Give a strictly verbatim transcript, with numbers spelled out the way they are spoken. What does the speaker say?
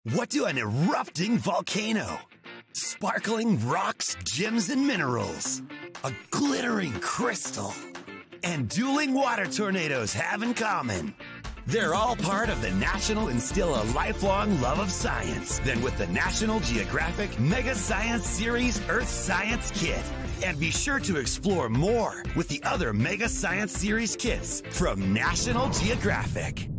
What do an erupting volcano, sparkling rocks, gems, and minerals, a glittering crystal, and dueling water tornadoes have in common? They're all part of the National Instill a Lifelong Love of Science. Then with the National Geographic Mega Science Series Earth Science Kit. And be sure to explore more with the other Mega Science Series kits from National Geographic.